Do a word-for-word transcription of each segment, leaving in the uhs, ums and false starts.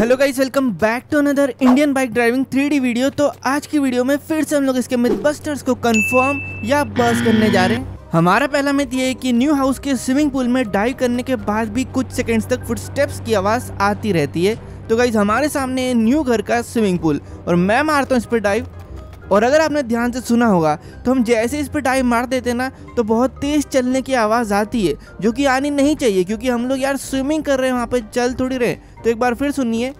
Hello guys, welcome back to another Indian bike driving three D video. तो आज की video में फिर से हम लोग इसके मिथबस्टर्स को कंफर्म या बस्ट करने जा रहे हैं। हमारा पहला मिथ ये है कि न्यू हाउस के स्विमिंग पूल में डाइव करने के बाद भी कुछ सेकंड्स तक फुटस्टेप्स की आवाज़ आती रहती है। तो गाइस, हमारे सामने है न्यू घर का स्विमिंग पूल और मैं मारता हूँ इस पर डाइव। और अगर आपने ध्यान से सुना होगा तो हम जैसे इस पर डाइव मार देते ना तो बहुत तेज़ चलने की आवाज़ आती है, जो कि आनी नहीं चाहिए क्योंकि हम लोग यार स्विमिंग कर रहे हैं, वहाँ पे चल थोड़ी रहे। तो एक बार फिर सुनिए,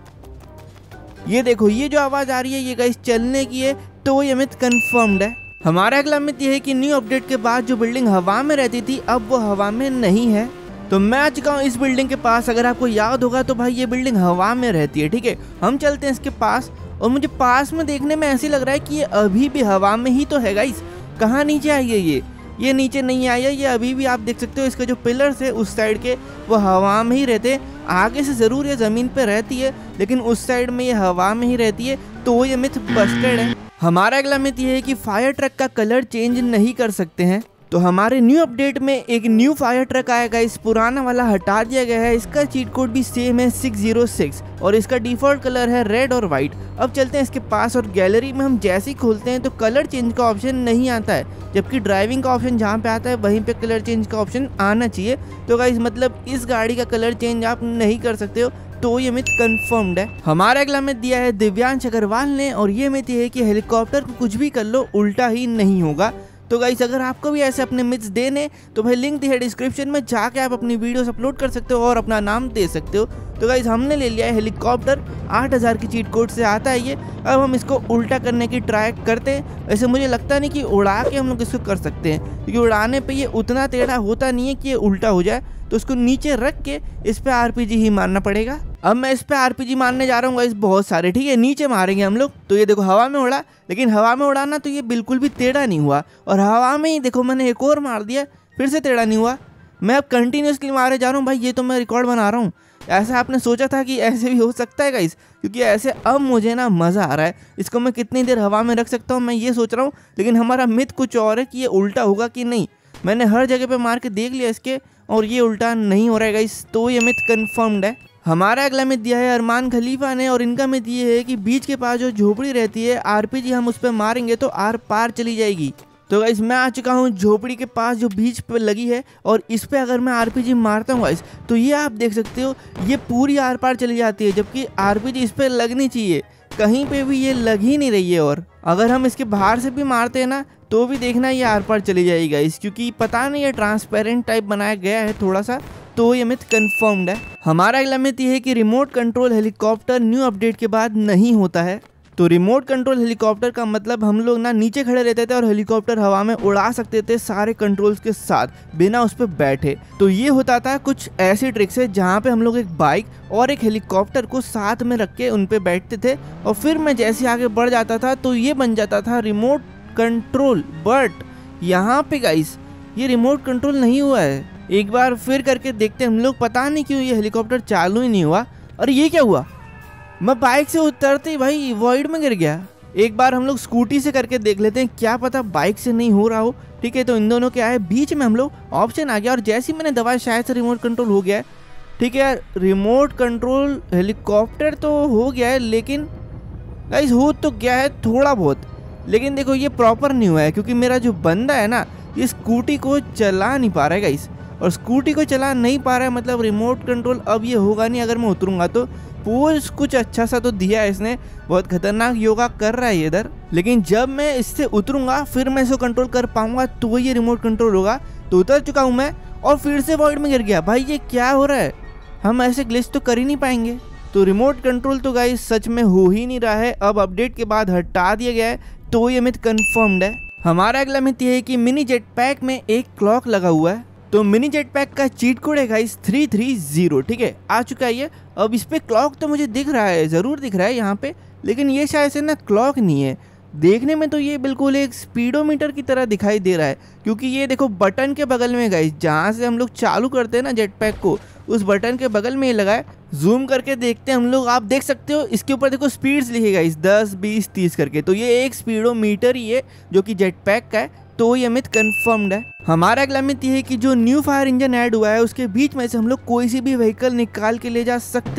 ये देखो, ये जो आवाज़ आ रही है ये गाइस चलने की है। तो ये मिथ कंफर्म्ड है। हमारा अगला मिथ ये है कि न्यू अपडेट के बाद जो बिल्डिंग हवा में रहती थी अब वो हवा में नहीं है। तो मैं आ चुका हूँ इस बिल्डिंग के पास। अगर आपको याद होगा तो भाई ये बिल्डिंग हवा में रहती है, ठीक है। हम चलते हैं इसके पास और मुझे पास में देखने में ऐसे लग रहा है कि ये अभी भी हवा में ही तो है गाइस। कहाँ नीचे आई है ये ये नीचे नहीं आई है, ये अभी भी आप देख सकते हो इसके जो पिलर्स है उस साइड के वो हवा में ही रहते हैं। आगे से ज़रूर ये ज़मीन पे रहती है लेकिन उस साइड में ये हवा में ही रहती है। तो ये मिथ बस्टेड है। हमारा अगला मिथ ये है कि फायर ट्रक का कलर चेंज नहीं कर सकते हैं। तो हमारे न्यू अपडेट में एक न्यू फायर ट्रक आएगा, इस पुराना वाला हटा दिया गया है। इसका चीट कोड भी सेम है सिक्स ज़ीरो सिक्स और इसका डिफ़ॉल्ट कलर है रेड और वाइट। अब चलते हैं इसके पास और गैलरी में हम जैसे ही खोलते हैं तो कलर चेंज का ऑप्शन नहीं आता है, जबकि ड्राइविंग का ऑप्शन जहाँ पे आता है वहीं पे कलर चेंज का ऑप्शन आना चाहिए। तो गाइस मतलब इस गाड़ी का कलर चेंज आप नहीं कर सकते हो। तो ये मिथ कंफर्म्ड है। हमारा अगला मिथ दिया है दिव्यांश अग्रवाल ने और ये मिथ ये है कि हेलीकॉप्टर को कुछ भी कर लो उल्टा ही नहीं होगा। तो गाइस अगर आपको भी ऐसे अपने मिथ्स देने तो भाई लिंक दी है डिस्क्रिप्शन में, जाके आप अपनी वीडियोस अपलोड कर सकते हो और अपना नाम दे सकते हो। तो गाइस हमने ले लिया है हेलीकॉप्टर, आठ हज़ार की चीट कोड से आता है ये। अब हम इसको उल्टा करने की ट्राई करते हैं। वैसे मुझे लगता नहीं कि उड़ा के हम लोग इसको कर सकते हैं क्योंकि उड़ाने पे ये उतना टेढ़ा होता नहीं है कि ये उल्टा हो जाए। तो उसको नीचे रख के इस पे आरपीजी ही मारना पड़ेगा। अब मैं इस पे आरपीजी मारने जा रहा हूँ गाइस, बहुत सारे, ठीक है। नीचे मारेंगे हम लोग। तो ये देखो हवा में उड़ा, लेकिन हवा में उड़ाना तो ये बिल्कुल भी टेढ़ा नहीं हुआ और हवा में ही देखो मैंने एक और मार दिया, फिर से टेढ़ा नहीं हुआ। मैं अब कंटिन्यूसली मारे जा रहा हूँ भाई, ये तो मैं रिकॉर्ड बना रहा हूँ। ऐसा आपने सोचा था कि ऐसे भी हो सकता है गाइस, क्योंकि ऐसे अब मुझे ना मज़ा आ रहा है। इसको मैं कितनी देर हवा में रख सकता हूँ मैं ये सोच रहा हूँ, लेकिन हमारा मिथ कुछ और है कि ये उल्टा होगा कि नहीं। मैंने हर जगह पे मार के देख लिया इसके और ये उल्टा नहीं हो रहा है गाइस। तो ये मिथ कंफर्म्ड है। हमारा अगला मिथ दिया है अरमान खलीफा ने और इनका मिथ ये है कि बीच के पास जो झोपड़ी रहती है आरपीजी हम उस पर मारेंगे तो आर पार चली जाएगी। तो गाइस मैं आ चुका हूँ झोपड़ी के पास जो बीच पे लगी है और इस पे अगर मैं आरपीजी मारता हूँ गाइस तो ये आप देख सकते हो ये पूरी आर पार चली जाती है, जबकि आरपीजी इस पे लगनी चाहिए, कहीं पे भी ये लग ही नहीं रही है। और अगर हम इसके बाहर से भी मारते हैं ना तो भी देखना ये आर पार चली जाएगी गाइस, क्योंकि पता नहीं ये ट्रांसपेरेंट टाइप बनाया गया है थोड़ा सा। तो ये मिथ कंफर्म्ड है। हमारा अगला मिथ ये है कि remote control helicopter new update के बाद नहीं होता है। तो रिमोट कंट्रोल हेलीकॉप्टर का मतलब हम लोग ना नीचे खड़े रहते थे और हेलीकॉप्टर हवा में उड़ा सकते थे सारे कंट्रोल्स के साथ बिना उस पर बैठे। तो ये होता था कुछ ऐसी ट्रिक्स है जहाँ पे हम लोग एक बाइक और एक हेलीकॉप्टर को साथ में रख के उन पे बैठते थे और फिर मैं जैसे आगे बढ़ जाता था तो ये बन जाता था रिमोट कंट्रोल। बट यहाँ पे गाइस ये रिमोट कंट्रोल नहीं हुआ है। एक बार फिर करके देखते हम लोग, पता नहीं क्यों ये हेलीकॉप्टर चालू ही नहीं हुआ। और ये क्या हुआ, मैं बाइक से उतरते ही भाई वॉइड में गिर गया। एक बार हम लोग स्कूटी से करके देख लेते हैं, क्या पता बाइक से नहीं हो रहा हो, ठीक है। तो इन दोनों क्या है, बीच में हम लोग ऑप्शन आ गया और जैसे ही मैंने दबाया शायद से रिमोट कंट्रोल हो गया है, ठीक है। रिमोट कंट्रोल हेलीकॉप्टर तो हो गया है, लेकिन गाइस हो तो गया है थोड़ा बहुत, लेकिन देखो ये प्रॉपर नहीं हुआ है क्योंकि मेरा जो बंदा है ना ये स्कूटी को चला नहीं पा रहा है गाइस। और स्कूटी को चला नहीं पा रहा है मतलब रिमोट कंट्रोल अब ये होगा नहीं अगर मैं उतरूंगा तो। पोज कुछ अच्छा सा तो दिया है इसने, बहुत खतरनाक योगा कर रहा है ये इधर, लेकिन जब मैं इससे उतरूंगा फिर मैं इसको कंट्रोल कर पाऊंगा तो ये रिमोट कंट्रोल होगा। तो उतर चुका हूँ मैं और फिर से वॉइड में गिर गया। भाई ये क्या हो रहा है, हम ऐसे ग्लिच तो कर ही नहीं पाएंगे। तो रिमोट कंट्रोल तो गाइस सच में हो ही नहीं रहा है, अब अपडेट के बाद हटा दिया गया है। तो ये मिथ कंफर्म्ड है। हमारा अगला मिथ ये है कि मिनी जेट पैक में एक क्लॉक लगा हुआ है। तो मिनी जेट पैक का चीट कोड है गाइस थ्री थ्री ज़ीरो, ठीक है, आ चुका है ये। अब इस पे क्लॉक तो मुझे दिख रहा है, ज़रूर दिख रहा है यहाँ पे, लेकिन ये शायद से ना क्लॉक नहीं है। देखने में तो ये बिल्कुल एक स्पीडोमीटर की तरह दिखाई दे रहा है, क्योंकि ये देखो बटन के बगल में गाइस जहाँ से हम लोग चालू करते हैं ना जेट पैक को, उस बटन के बगल में ये लगा है। जूम करके देखते हैं हम लोग, आप देख सकते हो इसके ऊपर देखो स्पीड्स लिखे गाइस दस बीस तीस करके। तो ये एक स्पीडोमीटर ही है जो कि जेट पैक का है। तो ये मिथ कंफर्म्ड है। हमारा अगला मिथ ये है कि जो न्यू फायर इंजन ऐड हुआ है उसके बीच में से हम लोग कोई सी भी व्हीकल निकाल के ले जा सकते हैं।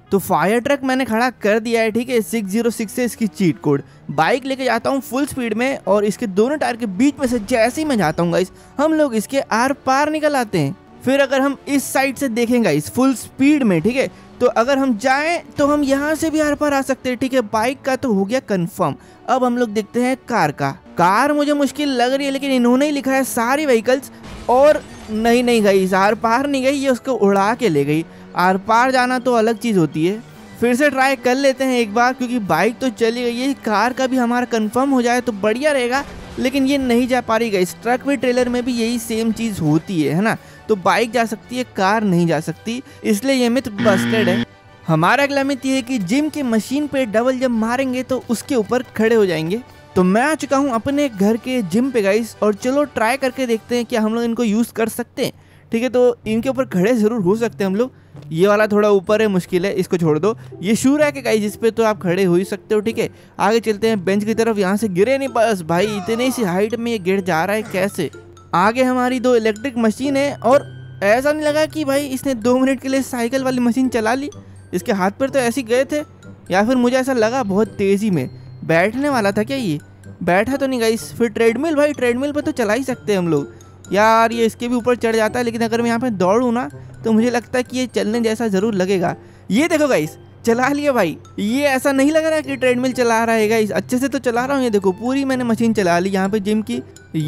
तो फायर ट्रक मैंने खड़ा कर दिया है, ठीक है। सिक्स जीरो सिक्स है इसकी चीट कोड। बाइक लेके जाता हूँ फुल स्पीड में और इसके दोनों टायर के बीच में से जैसे ही मैं जाता हूँ गाइस, हम लोग इसके आर पार निकल आते हैं। फिर अगर हम इस साइड से देखेंगे इस फुल स्पीड में, ठीक है, तो अगर हम जाएं तो हम यहाँ से भी आर पार आ सकते हैं, ठीक है। बाइक का तो हो गया कंफर्म। अब हम लोग देखते हैं कार का। कार मुझे मुश्किल लग रही है, लेकिन इन्होंने ही लिखा है सारी व्हीकल्स, और नहीं नहीं गई, आर पार नहीं गई, ये उसको उड़ा के ले गई। आर पार जाना तो अलग चीज़ होती है। फिर से ट्राई कर लेते हैं एक बार, क्योंकि बाइक तो चली गई है। कार का भी हमारा कंफर्म हो जाए तो बढ़िया रहेगा, लेकिन ये नहीं जा पा रही गई। ट्रक में ट्रेलर में भी यही सेम चीज़ होती है है ना। तो बाइक जा सकती है, कार नहीं जा सकती, इसलिए ये मिथ बस्टेड है। हमारा अगला मिथ ये है कि जिम की मशीन पे डबल जंप मारेंगे तो उसके ऊपर खड़े हो जाएंगे। तो मैं आ चुका हूँ अपने घर के जिम पे गाइस, और चलो ट्राई करके देखते हैं कि हम लोग इनको यूज़ कर सकते हैं, ठीक है। तो इनके ऊपर खड़े ज़रूर हो सकते हैं हम लोग। ये वाला थोड़ा ऊपर है, मुश्किल है, इसको छोड़ दो। ये शू रैक है गाइस, जिस पे तो आप खड़े हो ही सकते हो, ठीक है। आगे चलते हैं बेंच की तरफ। यहाँ से गिरे नहीं, बस भाई इतनी सी हाइट में ये गिर जा रहा है कैसे। आगे हमारी दो इलेक्ट्रिक मशीन है, और ऐसा नहीं लगा कि भाई इसने दो मिनट के लिए साइकिल वाली मशीन चला ली। इसके हाथ पर तो ऐसे गए थे, या फिर मुझे ऐसा लगा बहुत तेज़ी में बैठने वाला था क्या। ये बैठा तो नहीं गाइस। फिर ट्रेडमिल, भाई ट्रेडमिल पर तो चला ही सकते हैं हम लोग यार। ये इसके भी ऊपर चढ़ जाता है, लेकिन अगर मैं यहाँ पे दौड़ूँ ना तो मुझे लगता है कि ये चलने जैसा ज़रूर लगेगा। ये देखो गाइस, चला लिया भाई। ये ऐसा नहीं लग रहा है कि ट्रेडमिल चला रहा है गाइस, अच्छे से तो चला रहा हूँ। ये देखो पूरी मैंने मशीन चला ली यहाँ पे जिम की।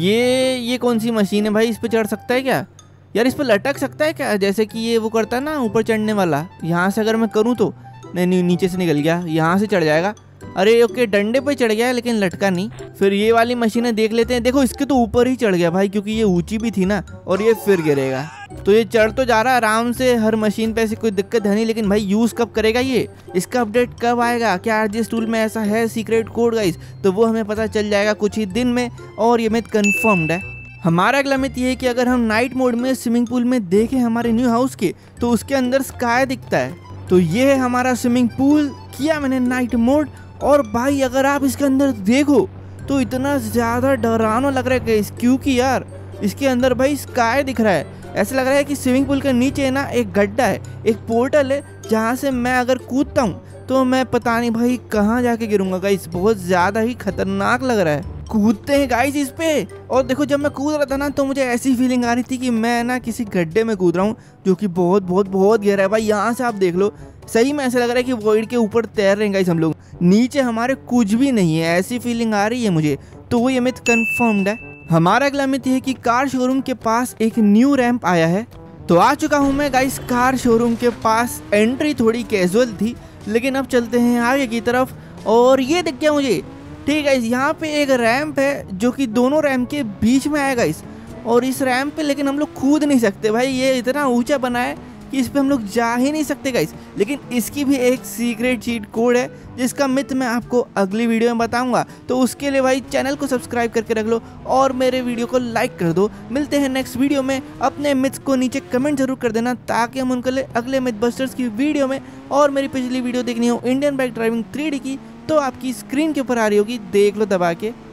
ये ये कौन सी मशीन है भाई, इस पर चढ़ सकता है क्या यार? इस पर लटक सकता है क्या, जैसे कि ये वो करता है ना ऊपर चढ़ने वाला। यहाँ से अगर मैं करूँ तो नहीं नहीं, नीचे से निकल गया, यहाँ से चढ़ जाएगा। अरे ओके, डंडे पे चढ़ गया लेकिन लटका नहीं। फिर ये वाली मशीनें देख लेते हैं। देखो इसके तो ऊपर ही चढ़ गया भाई, क्योंकि ये ऊंची भी थी ना, और ये फिर गिरेगा। तो ये चढ़ तो जा रहा है आराम से, हर मशीन पे ऐसी कोई दिक्कत है नहीं। लेकिन भाई यूज़ कब करेगा ये, इसका अपडेट कब आएगा? क्या आरजीएस टूल में ऐसा है सीक्रेट कोड गाइस? तो वो हमें पता चल जाएगा कुछ ही दिन में, और ये मिथ कन्फर्म्ड है। हमारा अगला मिथ ये है कि अगर हम नाइट मोड में स्विमिंग पूल में देखें हमारे न्यू हाउस के, तो उसके अंदर स्काई दिखता है। तो ये है हमारा स्विमिंग पूल, किया मैंने नाइट मोड, और भाई अगर आप इसके अंदर देखो तो इतना ज़्यादा डरावना लग रहा है, क्योंकि यार इसके अंदर भाई स्काई दिख रहा है। ऐसा लग रहा है कि स्विमिंग पूल के नीचे ना एक गड्ढा है, एक पोर्टल है, जहाँ से मैं अगर कूदता हूँ तो मैं पता नहीं भाई कहाँ जाके गिरूंगा गाइस। बहुत ज़्यादा ही खतरनाक लग रहा है। कूदते हैं गाइस इस पे, और देखो जब मैं कूद रहा था ना तो मुझे ऐसी फीलिंग आ रही थी कि मैं ना किसी गड्ढे में कूद रहा हूँ, जो कि बहुत बहुत बहुत गहरा है भाई। यहाँ से आप देख लो, सही में ऐसा लग रहा है कि वॉइड के ऊपर तैर रहे हैं गाइस हम लोग, नीचे हमारे कुछ भी नहीं है, ऐसी फीलिंग आ रही है मुझे। तो वो ये मिथ कन्फर्म्ड है। हमारा अगला मिथ है कि कार शोरूम के पास एक न्यू रैंप आया है। तो आ चुका हूँ मैं गाइस कार शोरूम के पास। एंट्री थोड़ी कैजुअल थी, लेकिन अब चलते हैं आगे की तरफ, और ये दिख गया मुझे, ठीक है। यहाँ पे एक रैंप है जो कि दोनों रैंप के बीच में आएगा इस, और इस रैंप पे लेकिन हम लोग कूद नहीं सकते भाई। ये इतना ऊंचा बना है कि इस पे हम लोग जा ही नहीं सकते गाइस। लेकिन इसकी भी एक सीक्रेट चीट कोड है, जिसका मिथ मैं आपको अगली वीडियो में बताऊंगा। तो उसके लिए भाई चैनल को सब्सक्राइब करके रख लो, और मेरे वीडियो को लाइक कर दो। मिलते हैं नेक्स्ट वीडियो में। अपने मिथ्स को नीचे कमेंट जरूर कर देना, ताकि हम उनके लिए अगले मिथ बस्टर्स की वीडियो में, और मेरी पिछली वीडियो देखनी हो Indian bike driving three D की, तो आपकी स्क्रीन के ऊपर आ रही होगी, देख लो दबा के।